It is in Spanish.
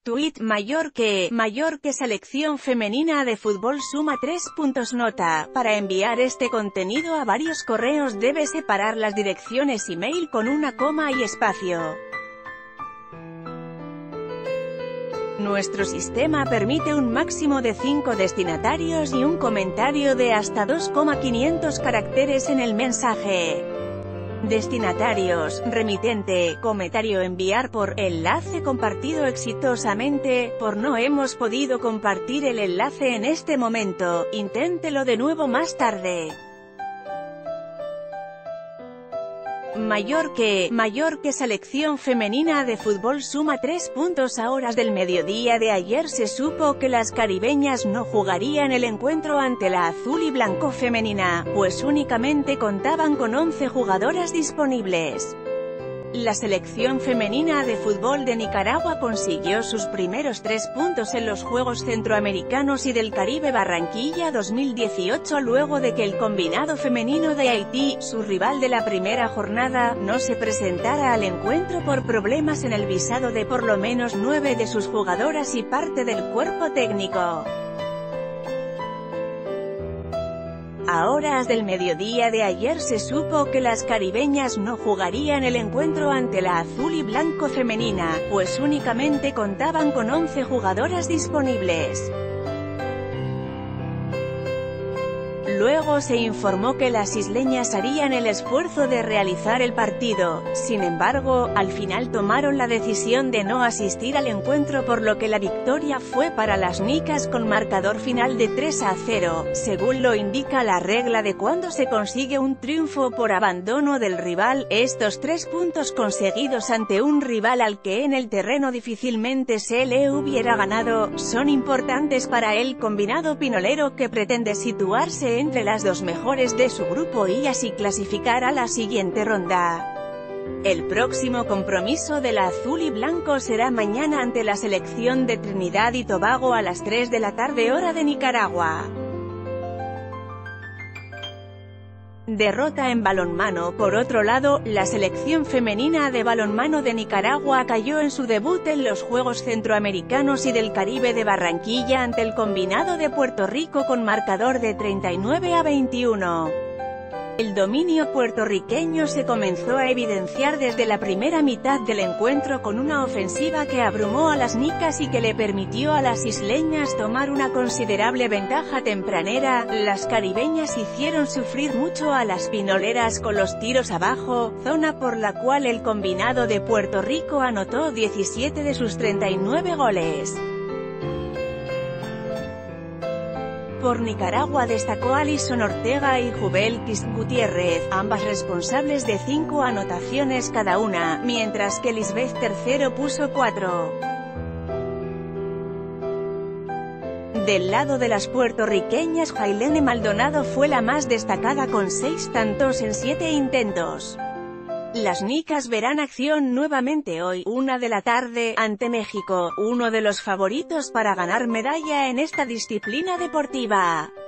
Tuit: mayor que selección femenina de fútbol suma 3 puntos. Nota: para enviar este contenido a varios correos debe separar las direcciones email con una coma y espacio. Nuestro sistema permite un máximo de 5 destinatarios y un comentario de hasta 2,500 caracteres en el mensaje. Destinatarios: remitente, comentario, enviar por, enlace compartido exitosamente, por no hemos podido compartir el enlace en este momento, inténtelo de nuevo más tarde. Mayor que selección femenina de fútbol suma 3 puntos. A horas del mediodía de ayer se supo que las caribeñas no jugarían el encuentro ante la azul y blanco femenina, pues únicamente contaban con 11 jugadoras disponibles. La selección femenina de fútbol de Nicaragua consiguió sus primeros 3 puntos en los Juegos Centroamericanos y del Caribe Barranquilla 2018 luego de que el combinado femenino de Haití, su rival de la primera jornada, no se presentara al encuentro por problemas en el visado de por lo menos 9 de sus jugadoras y parte del cuerpo técnico. A horas del mediodía de ayer se supo que las caribeñas no jugarían el encuentro ante la azul y blanco femenina, pues únicamente contaban con 11 jugadoras disponibles. Luego se informó que las isleñas harían el esfuerzo de realizar el partido, sin embargo, al final tomaron la decisión de no asistir al encuentro por lo que la victoria fue para las nicas con marcador final de 3-0, según lo indica la regla de cuando se consigue un triunfo por abandono del rival. Estos 3 puntos conseguidos ante un rival al que en el terreno difícilmente se le hubiera ganado, son importantes para el combinado pinolero que pretende situarse entre las 2 mejores de su grupo y así clasificar a la siguiente ronda. El próximo compromiso de la azul y blanco será mañana ante la selección de Trinidad y Tobago a las 3 de la tarde hora de Nicaragua. Derrota en balonmano. Por otro lado, la selección femenina de balonmano de Nicaragua cayó en su debut en los Juegos Centroamericanos y del Caribe de Barranquilla ante el combinado de Puerto Rico con marcador de 39-21. El dominio puertorriqueño se comenzó a evidenciar desde la primera mitad del encuentro con una ofensiva que abrumó a las nicas y que le permitió a las isleñas tomar una considerable ventaja tempranera. Las caribeñas hicieron sufrir mucho a las pinoleras con los tiros abajo, zona por la cual el combinado de Puerto Rico anotó 17 de sus 39 goles. Por Nicaragua destacó Alison Ortega y Jubelkis Gutiérrez, ambas responsables de 5 anotaciones cada una, mientras que Lisbeth III puso 4. Del lado de las puertorriqueñas, Jailene Maldonado fue la más destacada con 6 tantos en 7 intentos. Las nicas verán acción nuevamente hoy, 1 de la tarde, ante México, uno de los favoritos para ganar medalla en esta disciplina deportiva.